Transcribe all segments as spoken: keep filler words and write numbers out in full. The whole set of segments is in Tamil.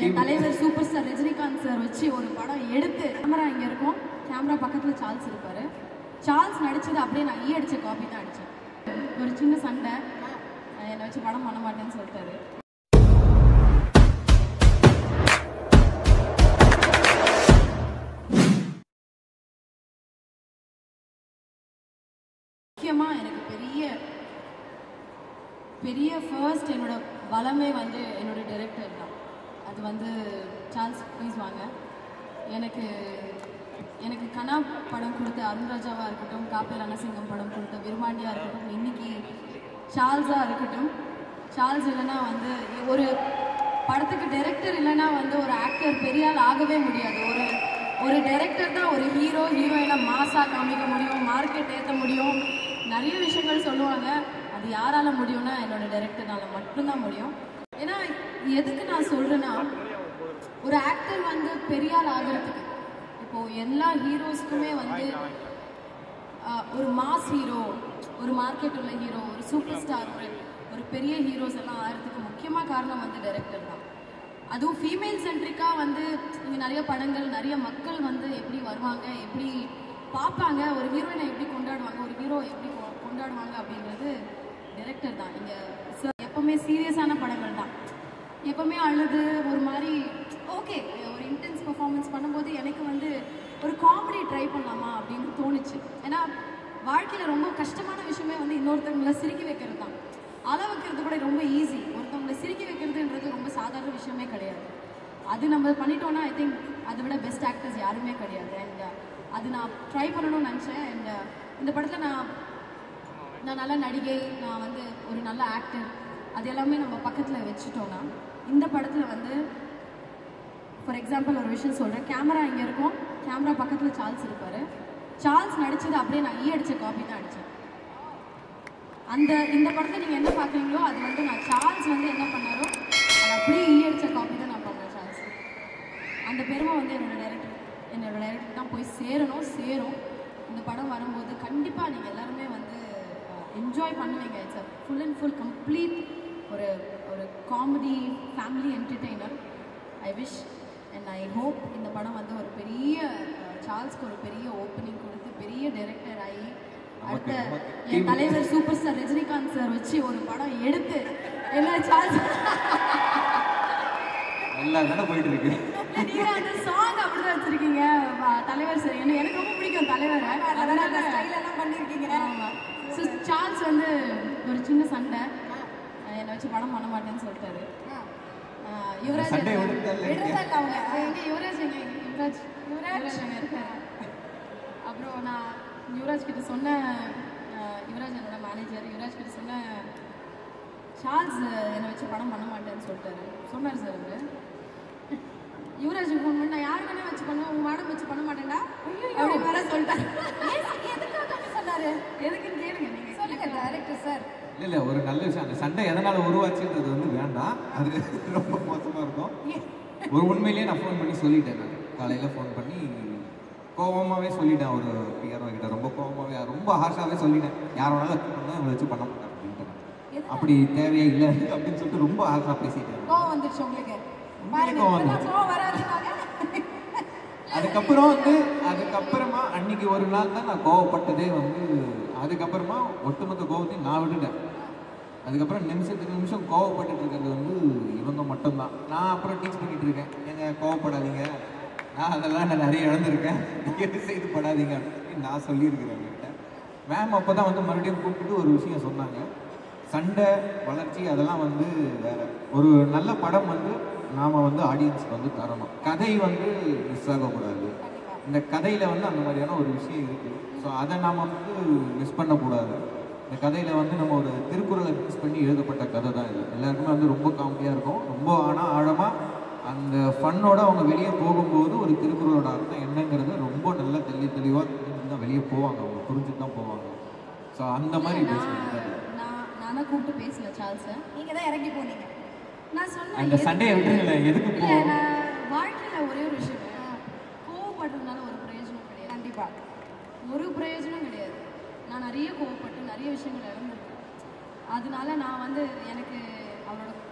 என் தலைவர் சூப்பர் ஸ்டார் ரஜினிகாந்த் சார் வச்சு ஒரு படம் எடுத்து கேமரா இங்கே இருக்கும், கேமரா பக்கத்தில் சார்ல்ஸ் இருப்பார். சார்ல்ஸ் நடிச்சது அப்படியே நான் ஈ அடித்த காப்பி தான் அடித்தேன். ஒரு சின்ன சண்டை, என்னை வச்சு படம் பண்ண மாட்டேன்னு சொல்லிட்டாரு. முக்கியமாக எனக்கு பெரிய பெரிய ஃபர்ஸ்ட் என்னோட பலமே வந்து என்னோட டைரக்டர் தான். அது வந்து சார்ல்ஸ் ப்ளீஸ் வாங்க. எனக்கு எனக்கு கனா படம் கொடுத்த அருண்ராஜாவாக இருக்கட்டும், காப்பே ரணசிங்கம் படம் கொடுத்த விருமாண்டியாக இருக்கட்டும், இன்னைக்கு சார்ல்ஸாக இருக்கட்டும். சார்ல்ஸ் இல்லைன்னா வந்து ஒரு படத்துக்கு டைரக்டர் இல்லைன்னா வந்து ஒரு ஆக்டர் பெரிய ஆள் ஆகவே முடியாது. ஒரு ஒரு டைரக்டர் தான் ஒரு ஹீரோ ஹீரோயினை மாசாக காமிக்க முடியும், மார்க்கெட் ஏற்ற முடியும், நிறைய விஷயங்கள் சொல்லுவாங்க. அது யாரால் முடியும்னா என்னோட டைரக்டர்னால மட்டும்தான் முடியும். ஏன்னா எதுக்கு நான் சொல்கிறேன்னா, ஒரு ஆக்டர் வந்து பெரிய ஆள் ஆகிறதுக்கு இப்போது எல்லா ஹீரோஸ்க்குமே வந்து ஒரு மாஸ் ஹீரோ, ஒரு மார்க்கெட் உள்ள ஹீரோ, ஒரு சூப்பர் ஸ்டார், ஒரு ஒரு பெரிய ஹீரோஸ் எல்லாம் ஆகிறதுக்கு முக்கியமாக காரணம் வந்து டைரக்டர் தான். அதுவும் ஃபீமேல் சென்ட்ரிக்காக வந்து இங்கே நிறைய படங்கள், நிறைய மக்கள் வந்து எப்படி வருவாங்க, எப்படி பார்ப்பாங்க, ஒரு ஹீரோயினை எப்படி கொண்டாடுவாங்க, ஒரு ஹீரோ எப்படி கொண்டாடுவாங்க அப்படின்றது டைரக்டர் தான். இங்கே எப்போவுமே சீரியஸான படங்கள் தான், எப்போவுமே அழுது ஒரு மாதிரி ஓகே ஒரு இன்டென்ஸ் பர்ஃபார்மன்ஸ் பண்ணும்போது எனக்கு வந்து ஒரு காமெடி ட்ரை பண்ணலாமா அப்படின்னு தோணுச்சு. ஏன்னா வாழ்க்கையில் ரொம்ப கஷ்டமான விஷயமே வந்து இன்னொருத்தவங்களை சிரிக்க வைக்கிறது தான். அள வைக்கிறது கூட ரொம்ப ஈஸி, ஒருத்தவங்களை சிரிக்க வைக்கிறதுன்றது ரொம்ப சாதாரண விஷயமே கிடையாது. அது நம்ம பண்ணிட்டோன்னா ஐ திங்க் அதை விட பெஸ்ட் ஆக்டர்ஸ் யாருமே கிடையாது. அண்ட் அது நான் ட்ரை பண்ணணும்னு நினச்சேன். அண்ட் இந்த படத்தில் நான் நான் நல்ல நடிகை, நான் வந்து ஒரு நல்ல ஆக்டர், அது எல்லாமே நம்ம பக்கத்தில் வச்சுட்டோன்னா இந்த படத்தில் வந்து ஃபார் எக்ஸாம்பிள் ஒரு விஷயம் சொல்கிறேன். கேமரா இங்கே இருக்கும், கேமரா பக்கத்தில் சார்ல்ஸ் இருப்பார். சார்ல்ஸ் நடித்தது அப்படியே நான் ஈ அடித்த காப்பி தான் அடித்தேன். அந்த இந்த படத்தில் நீங்கள் என்ன பார்க்குறீங்களோ அது வந்து நான் சார்ல்ஸ் வந்து என்ன பண்ணாரோ அது அப்படியே ஈ அடித்த காப்பி தான் நான் பண்ணேன். சார்ல்ஸ் அந்த பெருமை வந்து என்னோட டைரக்டர் என்னோட டைரக்டர் தான் போய் சேரணும், சேரும். இந்த படம் வரும்போது கண்டிப்பாக நீங்கள் எல்லாருமே வந்து என்ஜாய் பண்ணுவீங்க. It's a full and full complete ஒரு ஒரு comedy family entertainer. I wish and I hope இந்த படம் வந்து ஒரு பெரிய சார்ல்ஸ்க்கு ஒரு பெரிய ஓப்பனிங் கொடுத்து பெரிய டைரக்டர் ஆகி அடுத்த என் தலைவர் சூப்பர் ஸ்டார் ரஜினிகாந்த் சார் வச்சு ஒரு படம் எடுத்து எல்லா சார்ல்ஸ் எல்லாம் போயிட்டு இருக்கு. நீங்க அந்த சாங் அப்படிதான் வச்சிருக்கீங்க தலைவர் சார். என்ன எனக்கு ரொம்ப பிடிக்கும் தலைவர், அதனால ஸ்டைல் எல்லாம் பண்ணிருக்கீங்க. ஸோ சார்ல்ஸ் வந்து ஒரு சின்ன சண்டை, என்னை வச்சு படம் பண்ண மாட்டேன்னு சொல்லிட்டாரு. யுவராஜ் எங்க யுவராஜ் எங்க யுவராஜ் யுவராஜ் எங்க இருக்காரு. அப்புறம் நான் யுவராஜ் கிட்ட சொன்னேன், யுவராஜ் என்னோட மேனேஜர், யுவராஜ் கிட்ட சொன்னேன் சார்ல்ஸ் என்னை வச்சு படம் பண்ண மாட்டேன்னு சொல்லிட்டாரு. சொன்னார் சார் அவர். யுவராஜ் ஃபோன் பண்ணி நான் யார் வேணா வச்சு பண்ணுவேன், உங்க மேடம் வச்சு பண்ண மாட்டேன்டா அப்படின்னு வேற சொல்லிட்டாரு. எதுக்காக சொன்னாரு, எதுக்குன்னு கேளுங்க, நீங்க சொல்லுங்க டைரக்டர் சார். இல்லை இல்லை ஒரு நல்ல விஷயம். அந்த சண்டை எதனால் உருவாச்சுன்றது வந்து வேண்டாம், அது ரொம்ப மோசமாக இருக்கும். ஒரு உண்மையிலேயே நான் ஃபோன் பண்ணி சொல்லிட்டேன். நான் காலையில் ஃபோன் பண்ணி கோபமாகவே சொல்லிட்டேன். ஒரு பிஆர்ஓ கிட்ட ரொம்ப கோபமாகவே ரொம்ப ஹார்ஷாகவே சொல்லிட்டேன். யார் வேணாலும் பண்ணால் இவங்களை வச்சு பண்ண மாட்டேன் அப்படின்ட்டு. அப்படி தேவையே இல்லை அப்படின்னு சொல்லிட்டு ரொம்ப ஹார்ஷாக பேசிட்டேன். கோவம் வந்துருச்சு உங்களுக்கு? அதுக்கப்புறம் வந்து அதுக்கப்புறமா அன்னைக்கு ஒரு நாள் தான் நான் கோவப்பட்டதே வந்து. அதுக்கப்புறமா ஒட்டுமொத்த கோவத்தையும் நான் விட்டுட்டேன். அதுக்கப்புறம் நிமிஷத்துக்கு நிமிஷம் கோவப்பட்டுட்டு இருக்கிறது வந்து இவங்க மட்டும்தான். நான் அப்புறம் டீச் பண்ணிட்டு இருக்கேன், ஏங்க கோவப்படாதீங்க, நான் அதெல்லாம் நான் நிறைய இழந்திருக்கேன், நீங்கள் செய்து படாதீங்க அப்படின்னு நான் சொல்லியிருக்கிறேன் அவங்ககிட்ட. மேம் அப்போ தான் வந்து மறுபடியும் கூப்பிட்டு ஒரு விஷயம் சொன்னாங்க. சண்டை வளர்ச்சி அதெல்லாம் வந்து வேற. ஒரு நல்ல படம் வந்து நாம் வந்து ஆடியன்ஸ்க்கு வந்து தரணும். கதை வந்து மிஸ் ஆகக்கூடாது. இந்த கதையில் வந்து அந்த மாதிரியான ஒரு விஷயம் இருக்குது. ஸோ அதை நாம் வந்து மிஸ் பண்ணக்கூடாது. இந்த கதையில் வந்து நம்ம ஒரு திருக்குறளை மிஸ் பண்ணி எழுதப்பட்ட கதை தான் இது. எல்லாருக்குமே வந்து ரொம்ப காமெடியாக இருக்கும். ரொம்ப ஆனால் ஆழமாக அந்த ஃபன்னோட அவங்க வெளியே போகும்போது ஒரு திருக்குறளோட அர்த்தம் என்னங்கிறது ரொம்ப நல்லா தெளி தெளிவாக தான் வெளியே போவாங்க, அவங்க புரிஞ்சுட்டு தான் போவாங்க. ஸோ அந்த மாதிரி பேசுகிறேன். நான் கூப்பிட்டு பேசல சார்ல்ஸ், நீங்க தான் இறங்கி போனீங்க. நான் சொன்னேன் அந்த சண்டையை விட்டுருங்க, எதுக்கு போ. வாழ்க்கையில் ஒரே ஒரு விஷயம், கோவப்படுறதுனால ஒரு பிரயோஜனம் கிடையாது. கண்டிப்பாக ஒரு பிரயோஜனம் கிடையாது. நான் நிறைய கோவப்பட்டு நிறைய விஷயங்கள் இழந்திருக்கேன். அதனால நான் வந்து எனக்கு அவரோட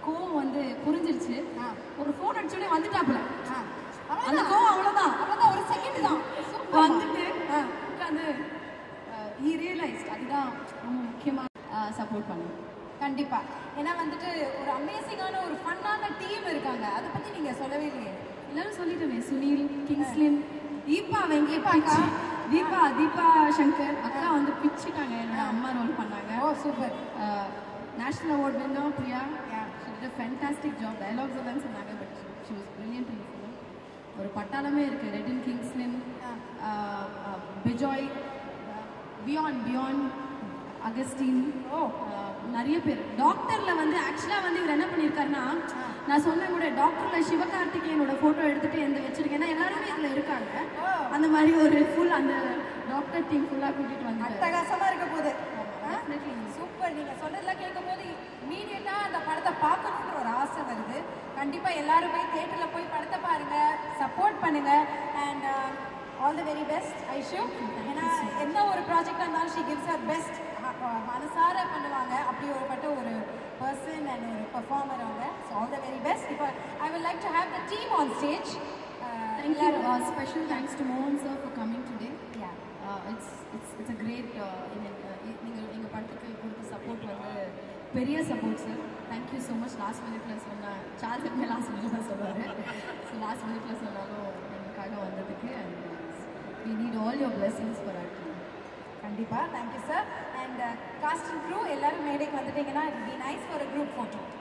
கோவம் வந்து புரிஞ்சிருச்சு. ஒரு ஃபோன் அடிச்சோடனே வந்துட்டாப்புல. அந்த கோவம் அவ்வளோதான் அவ்வளோதான் ஒரு செகண்ட் தான் வந்துட்டு உட்காந்து ஹி ரியலைஸ்ட். அதுதான் ரொம்ப முக்கியமாக சப்போர்ட் பண்ணுங்க. கண்டிப்பாக. ஏன்னா வந்துட்டு ஒரு அமேசிங்கான ஒரு ஃபன்னான டீம் இருக்காங்க. அதை பற்றி நீங்கள் சொல்லவே இல்லையே. எல்லாரும் சொல்லிட்டேனே, சுனில், கிங்ஸ்லின், தீபா வெங்கேபாக்கா, தீபா தீபா சங்கர் அக்கா வந்து பிச்சுட்டாங்க. என்னோட அம்மா ரோல் பண்ணாங்க. Oh super. National award winner Priya. Fantastic job. Dialogues எல்லாம் சொன்னாங்க. But she was brilliant in film. ஒரு பட்டாளமே இருக்குது. ரெடின், கிங்ஸ்லின், பிஜாய், பியாண்ட் பியாண்ட் அகஸ்டின். ஓ நிறைய பேர். டாக்டரில் வந்து ஆக்சுவலாக வந்து இவர் என்ன பண்ணியிருக்காருன்னா, நான் சொன்னேன் கூட, டாக்டரில் சிவகார்த்திகேயனோட ஃபோட்டோ எடுத்துகிட்டு எந்த வச்சுருக்கேன். ஏன்னா எல்லாருமே அதில் இருக்காங்க. அந்த மாதிரி ஒரு ஃபுல் அந்த டாக்டர் டீம் ஃபுல்லாக கூட்டிகிட்டு வந்து அட்டகாசமாக இருக்க போகுது. சூப்பர். நீங்கள் சொன்னதெல்லாம் கேட்கும் போது இமீடியட்டாக அந்த படத்தை பார்க்கணுன்ற ஒரு ஆசை வருது. கண்டிப்பாக எல்லாரும் போய் தியேட்டரில் போய் படத்தை பாருங்கள், சப்போர்ட் பண்ணுங்கள். And all the very best Aishu. ஏன்னா என்ன ஒரு ப்ராஜெக்டாக இருந்தாலும் ஷி கிவ்ஸ் ஹர் பெஸ்ட். மனசார பண்ணுவாங்க. அப்படி ஒருப்பட்ட ஒரு பர்சன் அண்ட் ஒரு பெர்ஃபார்மர் அவங்க. So all the very best. இப்போ I will like to have the team on stage. Thank you. Uh, special thanks to Mohan sir for coming today. Yeah. Uh, it's it's it's a great நீங்கள் எங்கள் படத்துக்கு கொடுத்த சப்போர்ட் வந்து பெரிய support sir. Thank you so much. Last மினிட்ல சொன்ன சார்ஜ் எப்பவுமே லாஸ்ட் மினிட்ல சொல்லுவார். ஸோ லாஸ்ட் மினிட்ல சொன்னாலும் எனக்காக வந்ததுக்கு and we need all your blessings for our team. கண்டிப்பாக. Thank you sir. And cast and crew எல்லாரும் மேடைக்கு வந்துட்டீங்கன்னா it be nice for a group photo.